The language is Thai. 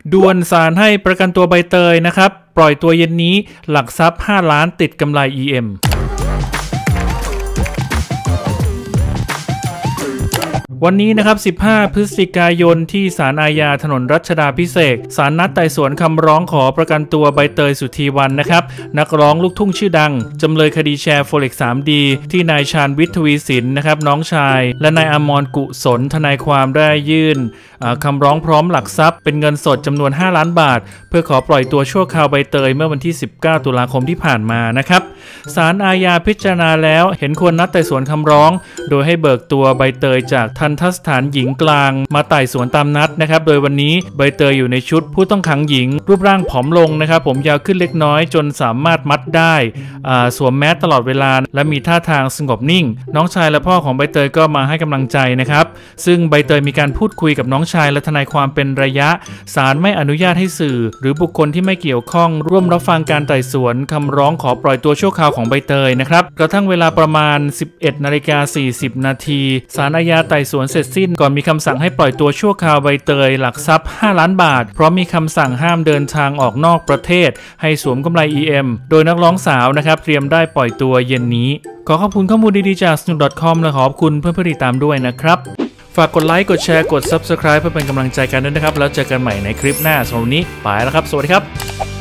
ด่วนศาลให้ประกันตัวใบเตยนะครับปล่อยตัวเย็นนี้หลักทรัพย์5 ล้านติดกำไร EMวันนี้นะครับ15 พฤศจิกายนที่ศาลอาญาถนนรัชดาภิเษกศาลนัดไต่สวนคำร้องขอประกันตัวใบเตยสุธีวรรณนะครับนักร้องลูกทุ่งชื่อดังจำเลยคดีแชร์โฟเร็กซ์ 3D ที่นายชาญวิทย์ ทวีสินนะครับน้องชายและนายอมรกุศลทนายความได้ยื่นคำร้องพร้อมหลักทรัพย์เป็นเงินสดจำนวน5 ล้านบาทเพื่อขอปล่อยตัวชั่วคราวใบเตยเมื่อวันที่19 ตุลาคมที่ผ่านมานะครับศาลอาญาพิจารณาแล้วเห็นควรนัดไต่สวนคำร้องโดยให้เบิกตัวใบเตยจากทันทสถานหญิงกลางมาไต่สวนตามนัดนะครับโดยวันนี้ใบเตยอยู่ในชุดผู้ต้องขังหญิงรูปร่างผอมลงนะครับผมยาวขึ้นเล็กน้อยจนสามารถมัดได้สวมแมสตลอดเวลาและมีท่าทางสงบนิ่งน้องชายและพ่อของใบเตยก็มาให้กำลังใจนะครับซึ่งใบเตยมีการพูดคุยกับน้องชายและทนายความเป็นระยะศาลไม่อนุญาตให้สื่อหรือบุคคลที่ไม่เกี่ยวข้องร่วมรับฟังการไต่สวนคำร้องขอปล่อยตัวชั่วคราวของใบเตยนะครับกระทั่งเวลาประมาณ 11:40 นาทีศาลอาญาไต่สวนเสร็จสิ้นก่อนมีคำสั่งให้ปล่อยตัวชั่วคราวใบเตยหลักทรัพย์5 ล้านบาทเพราะมีคำสั่งห้ามเดินทางออกนอกประเทศให้สวมกำไร EM โดยนักร้องสาวนะครับเตรียมได้ปล่อยตัวเย็นนี้ขอขอบคุณข้อมูลดีๆจาก snook.com และขอบคุณเพื่อนๆติดตามด้วยนะครับฝากกดไลค์กดแชร์กด Subscribe เพื่อเป็นกำลังใจกันด้วยนะครับแล้วเจอกันใหม่ในคลิปหน้าสำหรับวันนี้ไปแล้วครับสวัสดีครับ